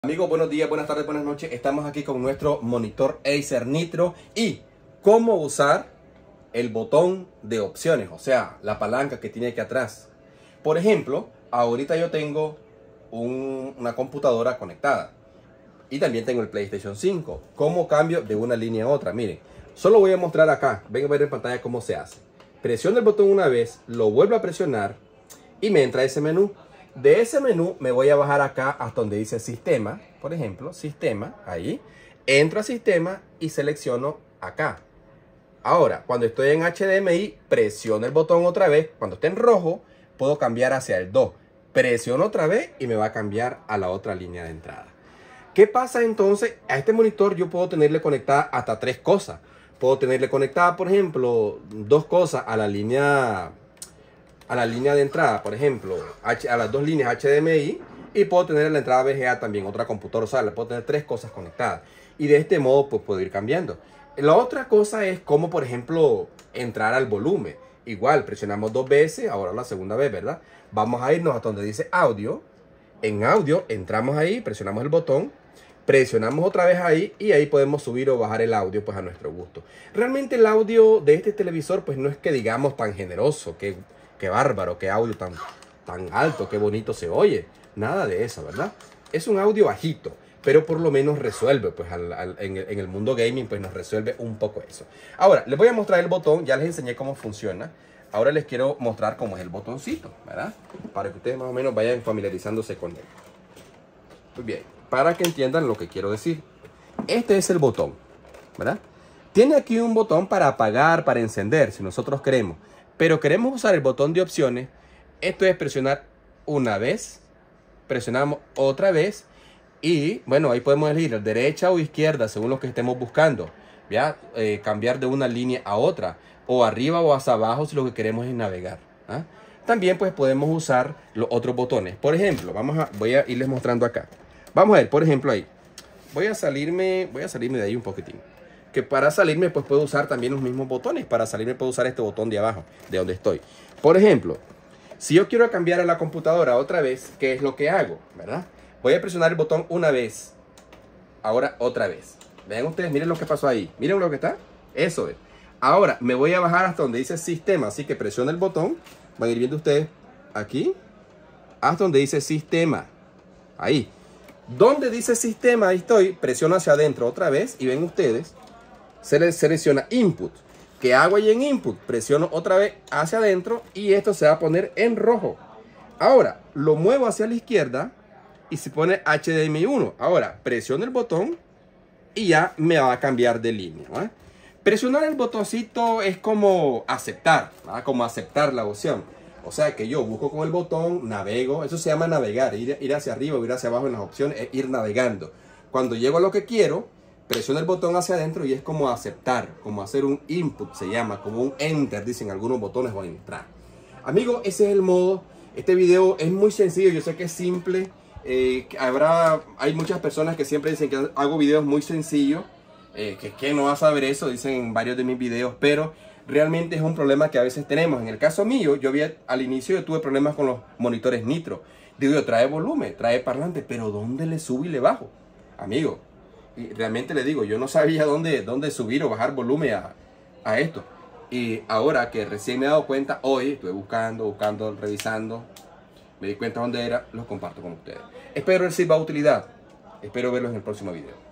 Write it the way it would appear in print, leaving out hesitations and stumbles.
Amigos, buenos días, buenas tardes, buenas noches. Estamos aquí con nuestro monitor Acer Nitro y cómo usar el botón de opciones, o sea, la palanca que tiene aquí atrás. Por ejemplo, ahorita yo tengo una computadora conectada y también tengo el PlayStation 5. ¿Cómo cambio de una línea a otra? Miren, solo voy a mostrar acá. Ven a ver en pantalla cómo se hace. Presiono el botón una vez, lo vuelvo a presionar y me entra ese menú. De ese menú me voy a bajar acá hasta donde dice sistema, por ejemplo, sistema, ahí. Entro a sistema y selecciono acá. Ahora, cuando estoy en HDMI, presiono el botón otra vez. Cuando esté en rojo, puedo cambiar hacia el 2. Presiono otra vez y me va a cambiar a la otra línea de entrada. ¿Qué pasa entonces? A este monitor yo puedo tenerle conectada hasta 3 cosas. Puedo tenerle conectada, por ejemplo, 2 cosas a la línea de entrada, por ejemplo, a las 2 líneas HDMI, y puedo tener en la entrada VGA también otra computadora, o sea, le puedo tener 3 cosas conectadas. Y de este modo, pues puedo ir cambiando. La otra cosa es como, por ejemplo, entrar al volumen. Igual, presionamos 2 veces, ahora la segunda vez, ¿verdad? Vamos a irnos a donde dice audio. En audio, entramos ahí, presionamos el botón, presionamos otra vez ahí y ahí podemos subir o bajar el audio pues a nuestro gusto. Realmente el audio de este televisor pues no es que digamos tan generoso, qué bárbaro, qué audio tan alto, qué bonito se oye. Nada de eso, ¿verdad? Es un audio bajito, pero por lo menos resuelve, pues en el mundo gaming, pues nos resuelve un poco eso. Ahora, les voy a mostrar el botón, ya les enseñé cómo funciona. Ahora les quiero mostrar cómo es el botoncito, ¿verdad? Para que ustedes más o menos vayan familiarizándose con él. Muy bien, para que entiendan lo que quiero decir. Este es el botón, ¿verdad? Tiene aquí un botón para apagar, para encender, si nosotros queremos. Pero queremos usar el botón de opciones. Esto es presionar una vez, presionamos otra vez y bueno, ahí podemos elegir derecha o izquierda según lo que estemos buscando. ¿Ya? Cambiar de una línea a otra o arriba o hacia abajo si lo que queremos es navegar. ¿Ah? También pues podemos usar los otros botones. Por ejemplo, voy a irles mostrando acá. Vamos a ver, por ejemplo ahí. Voy a salirme de ahí un poquitín. Que para salirme pues puedo usar también los mismos botones. Para salirme puedo usar este botón de abajo, de donde estoy. Por ejemplo, si yo quiero cambiar a la computadora otra vez, ¿qué es lo que hago? ¿Verdad? Voy a presionar el botón una vez. Ahora otra vez. Vean ustedes, miren lo que pasó ahí. Miren lo que está. Eso es. Ahora me voy a bajar hasta donde dice sistema. Así que presiono el botón. Van a ir viendo ustedes aquí. Hasta donde dice sistema. Ahí. Donde dice sistema, ahí estoy. Presiono hacia adentro otra vez. Y ven ustedes. Se les selecciona input. ¿Qué hago ahí en input? Presiono otra vez hacia adentro. Y esto se va a poner en rojo. Ahora lo muevo hacia la izquierda. Y se pone HDMI 1. Ahora presiono el botón. Y ya me va a cambiar de línea, ¿vale? Presionar el botoncito es como aceptar, ¿vale? Como aceptar la opción. O sea que yo busco con el botón, navego. Eso se llama navegar, ir hacia arriba o ir hacia abajo en las opciones, es ir navegando. Cuando llego a lo que quiero, presiono el botón hacia adentro y es como aceptar, como hacer un input, se llama, como un enter, dicen algunos botones, o entrar. Amigos, ese es el modo. Este video es muy sencillo, yo sé que es simple. Hay muchas personas que siempre dicen que hago videos muy sencillos, que no vas a ver eso, dicen en varios de mis videos, pero realmente es un problema que a veces tenemos. En el caso mío, al inicio yo tuve problemas con los monitores Nitro. Digo yo, trae volumen, trae parlante, pero ¿dónde le subo y le bajo? Amigo, y realmente le digo, yo no sabía dónde subir o bajar volumen a esto. Y ahora que recién me he dado cuenta, hoy estuve buscando, revisando, me di cuenta dónde era, los comparto con ustedes. Espero les sirva de utilidad. Espero verlos en el próximo video.